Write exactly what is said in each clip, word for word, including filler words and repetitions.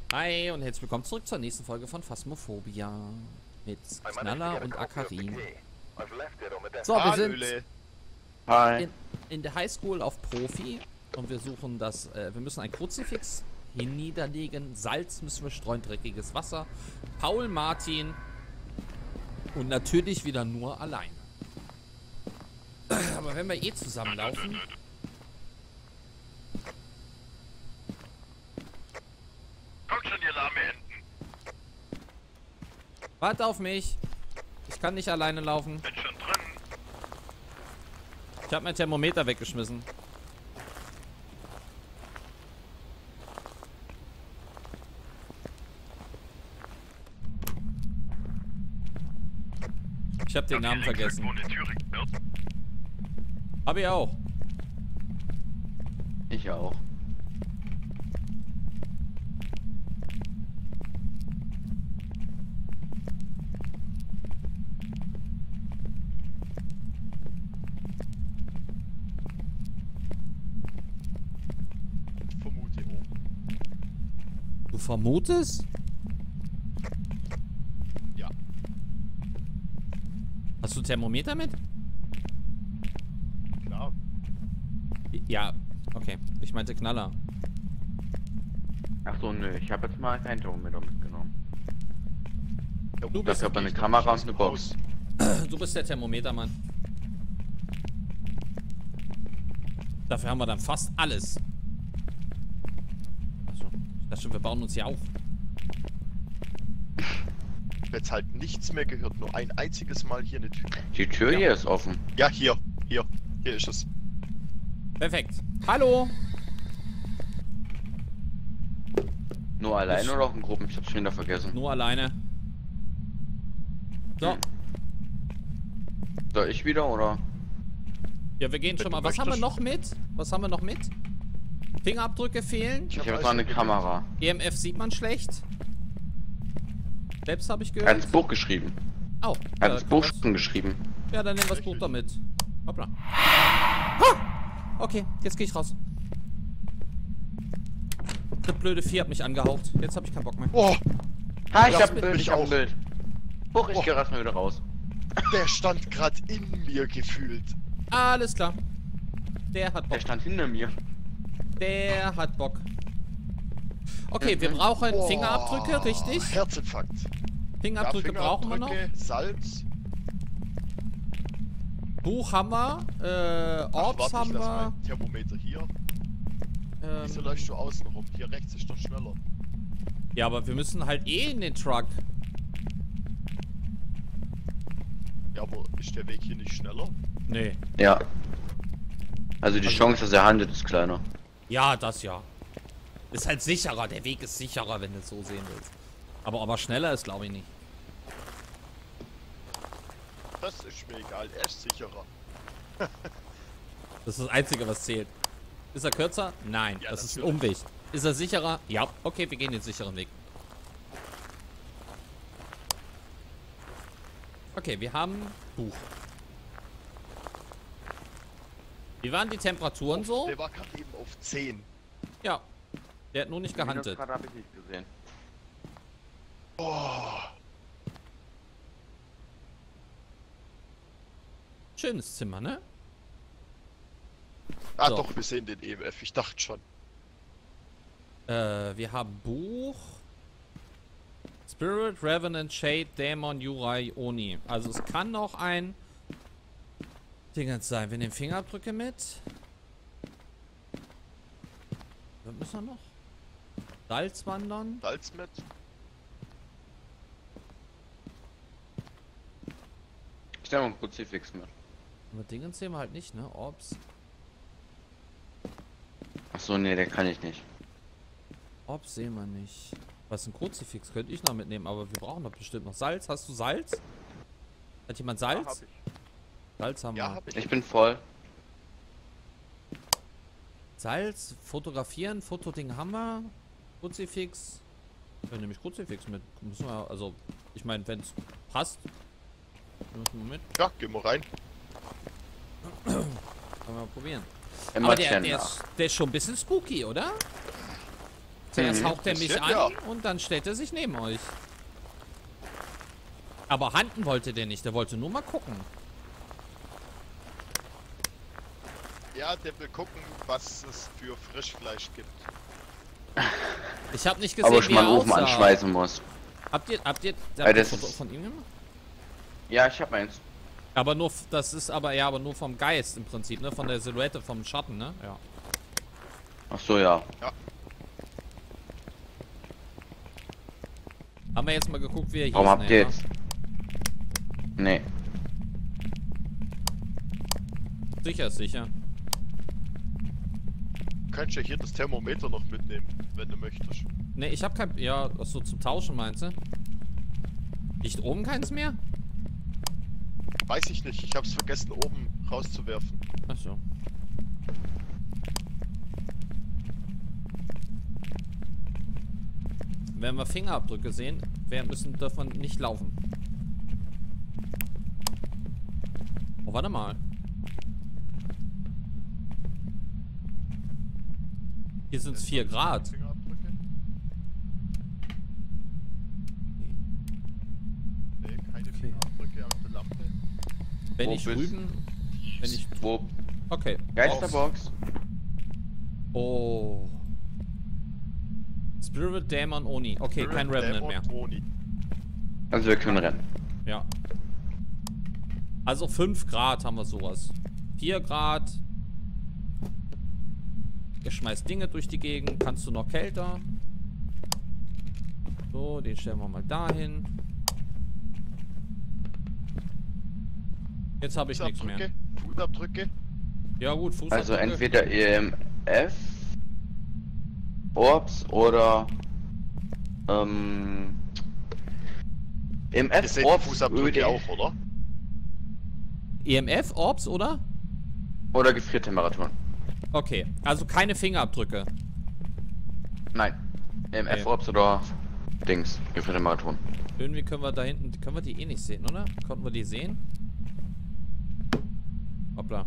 Hi und herzlich willkommen zurück zur nächsten Folge von Phasmophobia mit Knaller und Akarin. So, wir sind Hi. in, in der Highschool auf Profi und wir suchen das, äh, wir müssen ein Kruzifix hinniederlegen, Salz müssen wir streuen, dreckiges Wasser, Paul, Martin und natürlich wieder nur alleine. Aber wenn wir eh zusammenlaufen... Kommt schon, ihr lahme Enten. Warte auf mich. Ich kann nicht alleine laufen. Bin schon drin. Ich habe mein Thermometer weggeschmissen. Ich habe den Namen vergessen. Hab ich auch. Ich auch. Vermute oben. Du vermutest? Ja. Hast du Thermometer mit? Klar. Ja, okay. Ich meinte Knaller. Ach so, nö, ich habe jetzt mal kein Thermometer mitgenommen. Ja, Du Das bist, hat eine Kamera und eine Box. du bist der Thermometermann. Dafür haben wir dann fast alles. Achso. Ich dachte schon, wir bauen uns hier auf. Ich hab jetzt halt nichts mehr gehört. Nur ein einziges Mal hier eine Tür. Die Tür Ja. hier ist offen. Ja, hier. Hier. Hier ist es. Perfekt. Hallo. Nur alleine Ich- oder auch in Gruppen? Ich hab's schon wieder vergessen. Nur alleine. So. Hm. Soll ich wieder oder? Ja, wir gehen Wenn schon du mal. Was haben wir möchtest. noch mit? Was haben wir noch mit? Fingerabdrücke fehlen. Ich hab habe alles noch eine schon Kamera. E M F sieht man schlecht. Selbst habe ich Er hat gehört. ins Buch geschrieben. Oh. Er hat äh, ins Buch kann schon geschrieben. das- Ja, dann nehmen wir das Buch damit. Hoppla. Ah! Okay, jetzt gehe ich raus. Das blöde Vieh hat mich angehaucht. Jetzt habe ich keinen Bock mehr. Oh, Ha, ich Das hab ein bin Bild, ich ich hab ein auch. Bild. Huch, ich Oh. geh erstmal wieder raus. der stand gerade in mir gefühlt. Alles klar. Der hat Bock. Der stand hinter mir. Der hat Bock. Okay, Mhm. wir brauchen Boah, Fingerabdrücke, richtig? Herzinfarkt. Fingerabdrücke Ja, brauchen wir noch. Fingerabdrücke, Salz. Buch haben wir. Äh, Ach, Orbs warte, haben ich lass wir. mein Thermometer hier. Wieso Ähm, läufst du außen rum? Hier rechts ist doch schneller. ja, aber wir müssen halt eh in den Truck. Ja, aber ist der Weg hier nicht schneller? Nee. Ja. Also die Also- Chance, dass er handelt, ist kleiner. Ja, das ja. Ist halt sicherer. Der Weg ist sicherer, wenn du es so sehen willst. Aber aber schneller ist, glaube ich, nicht. Das ist mir egal, er ist sicherer. Das ist das Einzige, was zählt. Ist er kürzer? Nein. Ja, das ist ein natürlich. Umweg. Ist er sicherer? Ja. Okay, wir gehen den sicheren Weg. Okay, wir haben Buch. Wie waren die Temperaturen so? Der war gerade eben auf zehn. Ja. Der hat nur nicht gehandelt. Minusgrad hab ich nicht gesehen. Oh, Schönes Zimmer, ne? ah So. doch, wir sehen den E M F. Ich dachte schon. Äh, wir haben Buch. Spirit, Revenant, Shade, Dämon, Yurai, Oni. Also es kann noch ein Dingens sein. Wir nehmen Fingerabdrücke mit. Was müssen wir noch? Salz wandern. Salz mit. Ich nehme mal ein Kruzifix mit. Aber Dingens sehen wir halt nicht, ne? Orbs. Ach so, nee, der kann ich nicht. Orbs sehen wir nicht. Was ein Kruzifix könnte ich noch mitnehmen, aber wir brauchen doch bestimmt noch Salz. Hast du Salz? Hat jemand Ja, hab Salz? ich. Salz haben Ja, wir. hab ich. Ich bin voll. Salz, fotografieren, Fotoding haben wir. Kruzifix. Ja, nehme ich Kruzifix mit. Müssen wir, also, ich meine, wenn es passt. Müssen wir mit. Ja, gehen wir rein. Können wir mal probieren. Immer Aber der, Chen der, nach. ist, der ist schon ein bisschen spooky, oder? Zuerst Mhm. haucht er mich Bisschen, an ja. und dann stellt er sich neben euch. Aber Handen wollte der nicht, der wollte nur mal gucken. Ja, der will gucken, was es für Frischfleisch gibt. Ich habe nicht gesehen, Aber ich wie mal er einen Ofen aussah. anschweißen muss. Habt ihr, habt ihr, Weil habt ihr das Foto ist- von ihm gemacht? Ja, ich hab eins. Aber nur, f- das ist aber, ja, aber nur vom Geist im Prinzip, ne? Von der Silhouette, vom Schatten, ne? Ja. Ach so, ja. Haben wir jetzt mal geguckt, wie er hieß? Warum habt Nee, ihr ne? jetzt? Nee. Sicher ist sicher. Du kannst ja hier das Thermometer noch mitnehmen, wenn du möchtest. Ne, ich hab kein, ja, ach so zum Tauschen meinst du? Liegt oben keins mehr? Weiß ich nicht, ich hab's vergessen oben rauszuwerfen. Ach so. Wenn wir Fingerabdrücke sehen, wir müssen davon nicht laufen. Oh, warte mal. Hier sind es vier Grad. Fingerabdrücke? Nee, keine Okay. Fingerabdrücke auf der Lampe. Wenn Wo ich bist- rüben... Wenn ich... Wo? Okay. Geisterbox? Oh. Spirit Demon Oni. Okay, Spirit, kein Revenant Dämon, mehr. Toni. Also wir können rennen. Ja. Also fünf Grad haben wir sowas. vier Grad. Ihr schmeißt Dinge durch die Gegend. Kannst du noch kälter? So, den stellen wir mal dahin. Jetzt habe ich nichts mehr. Fußabdrücke, Fußabdrücke. Ja gut, Fußabdrücke. Also entweder E M F, Orbs oder ähm E M Ihr F, seht die Orbs, Fußabdrücke Öde auch, oder? E M F, Orbs, oder? oder Gefriertemperaturen. Okay, also keine Fingerabdrücke. Nein. E M F, Okay. Orbs oder Dings, Gefriertemperaturen. Irgendwie können wir da hinten, können wir die eh nicht sehen, oder? Konnten wir die sehen? Hoppla.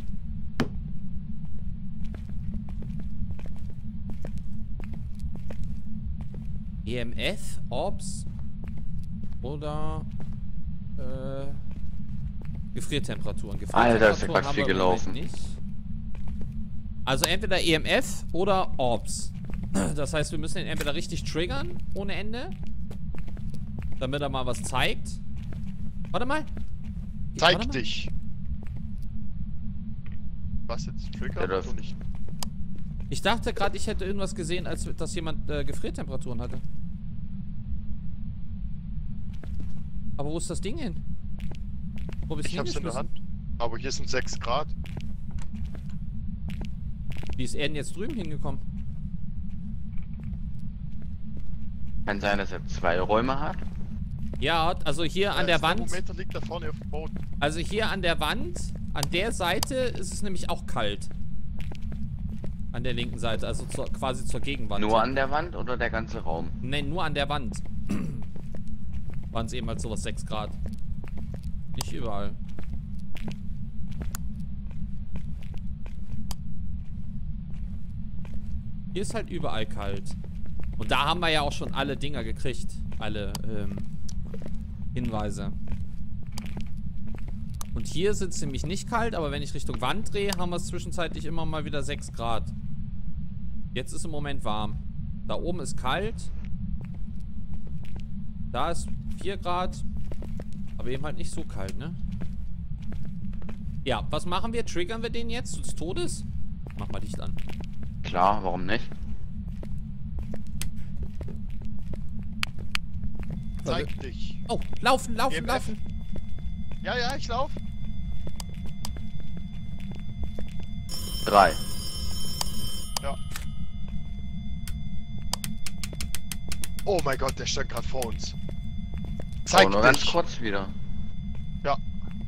E M F, Orbs oder äh, Gefriertemperaturen. Alter, ist ja Gefriertemperaturen grad haben viel wir im Moment gelaufen. nicht. Also entweder E M F oder Orbs. Das heißt, wir müssen ihn entweder richtig triggern, ohne Ende, damit er mal was zeigt. Warte mal. Zeig Warte mal. dich! Was jetzt? Trigger Ja, das- oder nicht? Ich dachte gerade, ich hätte irgendwas gesehen, als dass jemand äh, Gefriertemperaturen hatte. Aber wo ist das Ding hin? Wo bist Ich du hab's in der hingeschmissen? Hand. Aber hier sind sechs Grad. Wie ist er denn jetzt drüben hingekommen? Kann sein, dass er zwei Räume hat. Ja, also hier an Äh, der das Wand. Thermometer liegt da vorne auf dem Boden. Also hier an der Wand, an der Seite ist es nämlich auch kalt. An der linken Seite, also zur, quasi zur Gegenwand. Nur an der Wand oder der ganze Raum? Nein, nur an der Wand. Waren es eben halt sowas sechs Grad. Nicht überall. Hier ist halt überall kalt. Und da haben wir ja auch schon alle Dinger gekriegt. Alle ähm, Hinweise. Und hier sind es nämlich nicht kalt, aber wenn ich Richtung Wand drehe, haben wir es zwischenzeitlich immer mal wieder sechs Grad. Jetzt ist im Moment warm. Da oben ist kalt. Da ist vier Grad. Aber eben halt nicht so kalt, ne? Ja, was machen wir? Triggern wir den jetzt des Todes? Mach mal Licht an. Klar, warum nicht? Zeig dich! Oh, laufen, laufen, E M F. laufen. Ja, ja, ich lauf. Drei. Ja. Oh mein Gott, der stand gerade vor uns. Zeig oh, nur dich! ganz kurz wieder. Ja.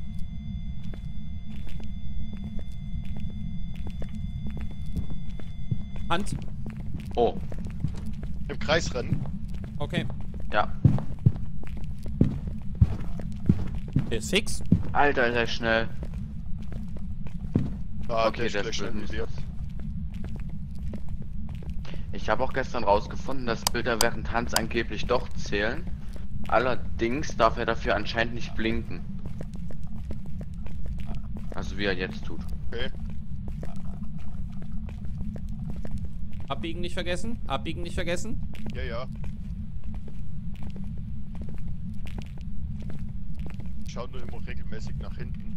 Hand. Oh, Im Kreis rennen. Okay. ja. Der ist fix. Alter, ist er schnell. Ah, Okay, der der ist ist gleich schnell wie wir. Ich habe auch gestern rausgefunden, dass Bilder während Tanz angeblich doch zählen. Allerdings darf er dafür anscheinend nicht blinken. Also wie er jetzt tut. Okay. Abbiegen nicht vergessen. Abbiegen nicht vergessen. Ja, ja. Ich schau nur immer regelmäßig nach hinten.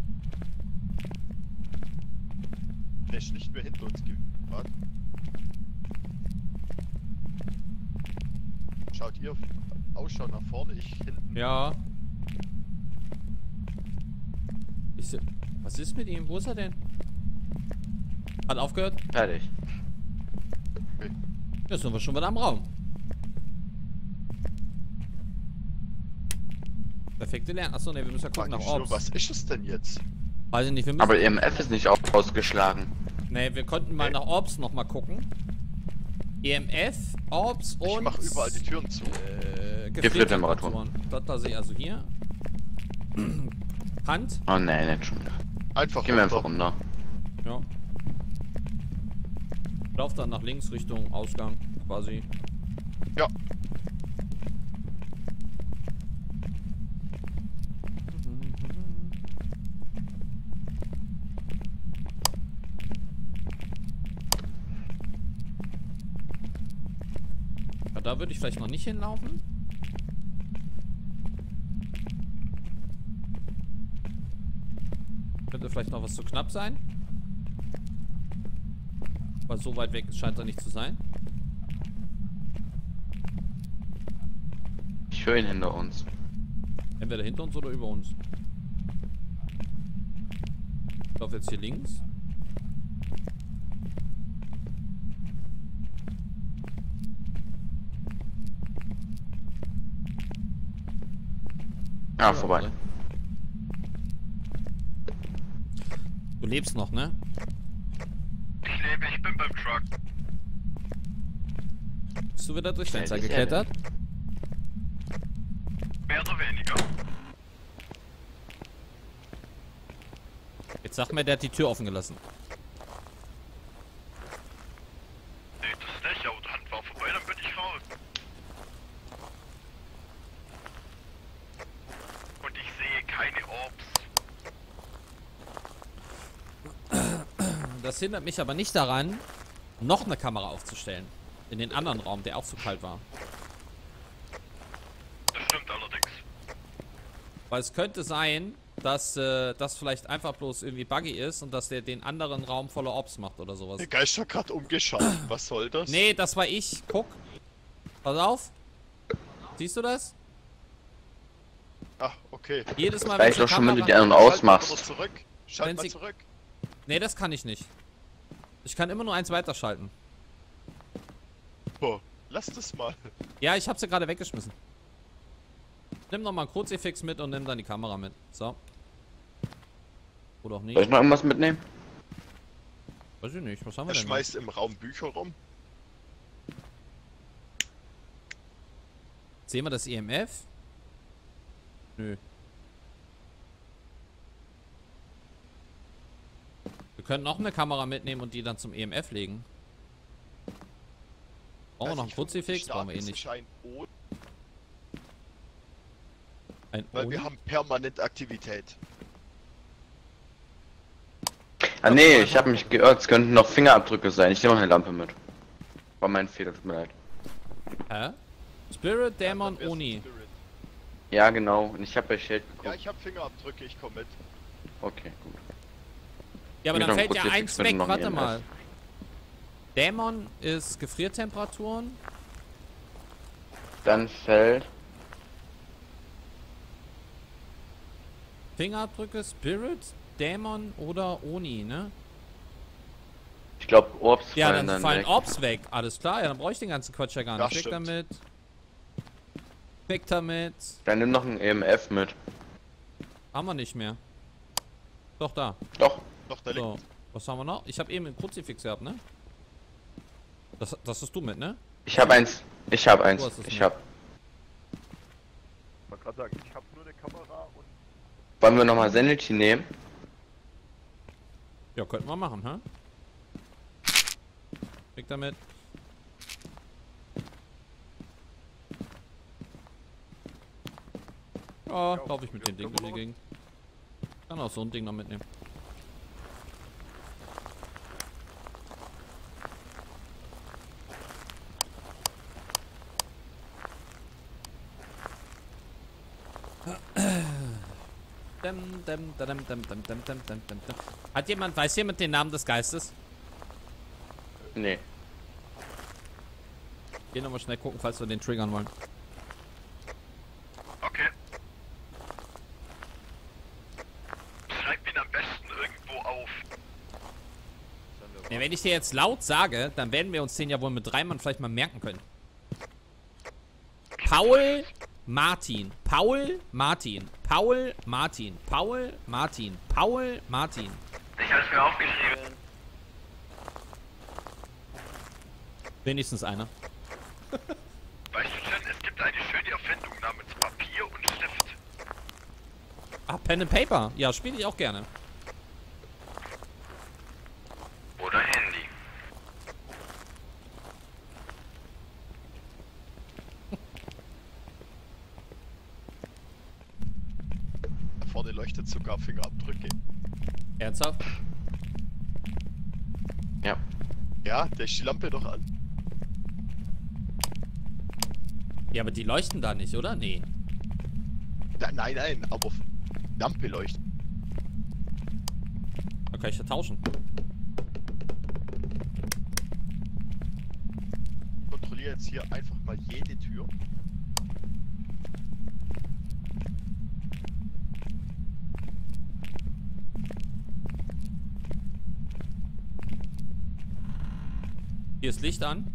Der ist nicht mehr hinter uns gerade. Schaut ihr Ausschau nach vorne, ich hinten. Ja. Ich se Was ist mit ihm? Wo ist er denn? Hat aufgehört? Fertig. Okay. Jetzt sind wir schon wieder am Raum. Perfekte Lernen. Achso, ne, wir müssen ja gucken Frag nach ich nur, Orbs. was ist es denn jetzt? Weiß ich nicht, wir müssen... Aber E M F ist nicht auch ausgeschlagen. Ne, wir konnten mal nach Orbs nochmal gucken. E M F, Orbs und... Ich mach überall die Türen zu. Äh, Gefriertemperaturen. Das da sehe ich also hier. Hand. Oh ne, nicht schon wieder. Einfach Gehen wir runter. einfach runter. Ja. Lauf dann nach links Richtung Ausgang, quasi. Ja. Ja, da würde ich vielleicht noch nicht hinlaufen. Könnte vielleicht noch was zu knapp sein. Weil so weit weg scheint er nicht zu sein. Ich höre ihn hinter uns. Entweder hinter uns oder über uns. Ich laufe jetzt hier links. Ah, vorbei. Du lebst noch, ne? Ich lebe, ich bin beim Truck. Bist du wieder durchs Schnell Fenster dich geklettert? Mehr oder weniger. Jetzt sag mir, der hat die Tür offen gelassen. Nee, das ist nicht, aber die Hand war vorbei, dann bin ich raus. Und ich sehe keine Orbs. Das hindert mich aber nicht daran, noch eine Kamera aufzustellen. In den anderen Raum, der auch zu kalt war. Das stimmt allerdings. Weil es könnte sein, dass äh, das vielleicht einfach bloß irgendwie buggy ist und dass der den anderen Raum voller Orbs macht oder sowas. Der Geist hat gerade umgeschaut. Was soll das? Nee, das war ich. Guck. Pass auf. Siehst du das? Ah, okay. Jedes Mal, Reicht wenn doch schon, wenn du die Kamera... anderen Schalt mal ausmachst. wieder zurück. Schalt Wenn mal sie- zurück. Nee, das kann ich nicht. Ich kann immer nur eins weiterschalten. Boah, lass das mal. Ja, ich habe sie gerade weggeschmissen. Nimm noch mal einen Kruzifix mit und nimm dann die Kamera mit. So. Oder auch Soll ich nicht. noch irgendwas mitnehmen? Weiß ich nicht. Was haben wir Er denn? noch? schmeißt im Raum Bücher rum. Sehen wir das E M F? Nö. Wir können noch eine Kamera mitnehmen und die dann zum E M F legen. Brauchen wir noch einen Kruzifix? Brauchen wir eh nicht. Ein O, Ein weil Oni? wir haben permanent Aktivität. Ah nee, ich habe mich geirrt, es könnten noch Fingerabdrücke sein. Ich nehme noch eine Lampe mit. War mein Fehler, tut mir leid. Hä? Spirit, Dämon, Dann wär's Oni. Spirit. Ja genau, und ich habe bei Shade Ja, geguckt. ich habe Fingerabdrücke, ich komme mit. Okay, gut. Ja, aber Mit dann einem fällt ja Kruzifix eins mit weg. noch Warte E M F. mal. Dämon ist Gefriertemperaturen. Dann fällt... Fingerabdrücke, Spirit, Dämon oder Oni, ne? Ich glaube, Orbs Ja, fallen dann dann fallen weg. Orbs weg. Alles klar, ja, dann brauche ich den ganzen Quatsch ja gar Ja, nicht. Weg stimmt. damit. Weg damit. Dann nimm noch ein E M F mit. Haben wir nicht mehr. Doch, da. Doch. Doch, da liegt. So. Was haben wir noch? Ich habe eben einen Kruzifix gehabt, ne? Das, das hast du mit, ne? Ich habe eins. Ich habe eins. Du hast es Ich mit. habe. Ich wollte gerade sagen, ich habe nur eine Kamera und... Wollen wir nochmal Sanity nehmen? Ja, könnten wir machen, hä? Weg damit. Ja, laufe ich mit dem Ding durch die Gegend. Kann auch so ein Ding noch mitnehmen. Dem, dem, dem, dem, dem, dem, dem, dem, dem, dem. Hat jemand, weiß jemand den Namen des Geistes? Nee. Geh nochmal schnell gucken, falls wir den triggern wollen. Okay. Schreib ihn am besten irgendwo auf. Ja, wenn ich dir jetzt laut sage, dann werden wir uns den ja wohl mit drei Mann vielleicht mal merken können. Paul Martin. Paul Martin. Paul Martin. Paul Martin. Paul Martin. Ich hab's mir aufgeschrieben. Wenigstens einer. Weißt du schon, es gibt eine schöne Erfindung namens Papier und Stift. Ah, Pen and Paper. Ja, spiele ich auch gerne. Oder Handy. Da vorne leuchtet sogar Fingerabdrücke. Ernsthaft? Ja. Ja, der ist die Lampe doch an. Ja, aber die leuchten da nicht, oder? Nee. Na, nein, nein, aber Lampe leuchtet. Dann kann ich ja tauschen. Ich kontrolliere jetzt hier einfach mal jede Tür. Hier ist Licht an.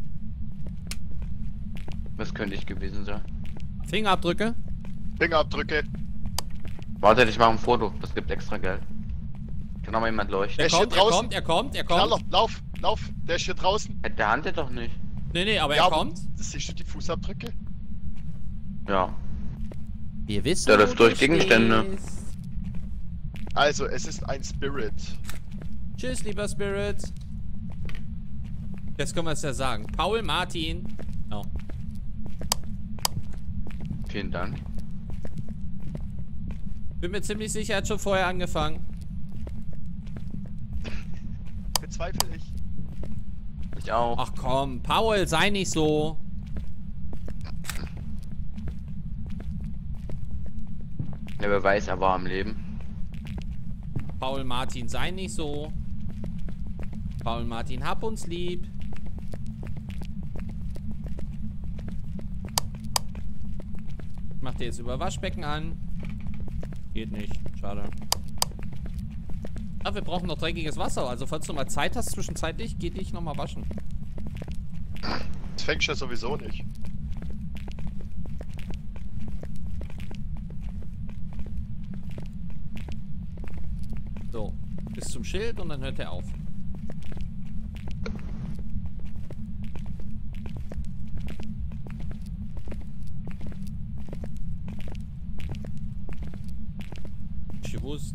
Was könnte ich gewesen sein? Fingerabdrücke. Fingerabdrücke. Warte, ich mache ein Foto. Das gibt extra Geld. Kann auch mal jemand leuchten. Er Der kommt, steht er draußen. kommt, er kommt, er kommt. Knaller, lauf, lauf. Der ist hier draußen. Äh, Der handelt doch nicht. Nee, nee, aber Ja, er aber kommt. das siehst du die Fußabdrücke? Ja. Wir wissen, Der wo läuft durch du Gegenstände. stehst. Also, es ist ein Spirit. Tschüss, lieber Spirit. Jetzt können wir es ja sagen. Paul Martin. Oh. Vielen Dank. Bin mir ziemlich sicher, er hat schon vorher angefangen. Bezweifle ich. Ich auch. Ach komm, Paul, sei nicht so. Ja, wer weiß, er war am Leben. Paul Martin, sei nicht so. Paul Martin, hab uns lieb. Ich mach dir jetzt über Waschbecken an. Geht nicht, schade. Ah, wir brauchen noch dreckiges Wasser. Also falls du mal Zeit hast zwischenzeitlich, geh dich nochmal waschen. Das fängst du ja sowieso nicht. So, bis zum Schild und dann hört er auf. Ich gewusst.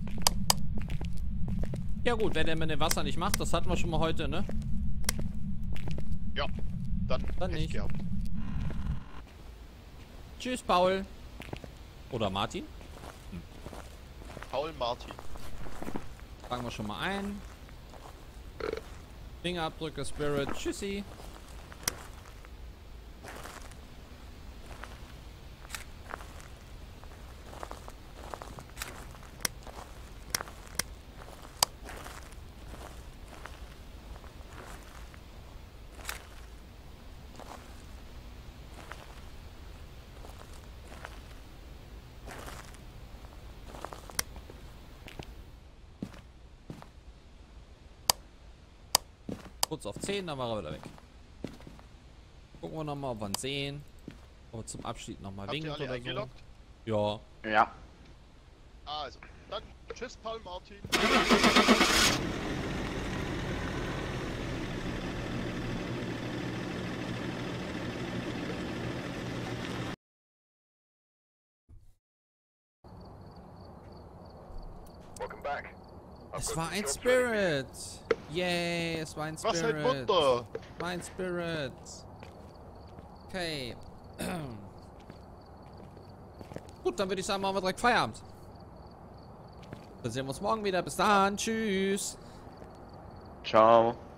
Ja gut, wenn der mit dem Wasser nicht macht, das hatten wir schon mal heute, ne? Ja, dann, Dann Pech nicht. gehabt. Tschüss, Paul. Oder Martin. Paul Martin. Fangen wir schon mal ein. Fingerabdrücke, Spirit. Tschüssi. Kurz auf zehn, dann war er wieder weg. Gucken wir nochmal, ob wir ihn sehen. Aber zum Abschied nochmal Habt ihr winkt alle oder eingeloggt? so. Ja. Ja. Also, dann tschüss Paul Martin. Es war ein Spirit. Yay, es war ein Spirit. Was ein Wunder. Mein Spirit. Okay. Gut, dann würde ich sagen, machen wir direkt Feierabend. Dann sehen wir uns morgen wieder. Bis dann. Tschüss. Ciao.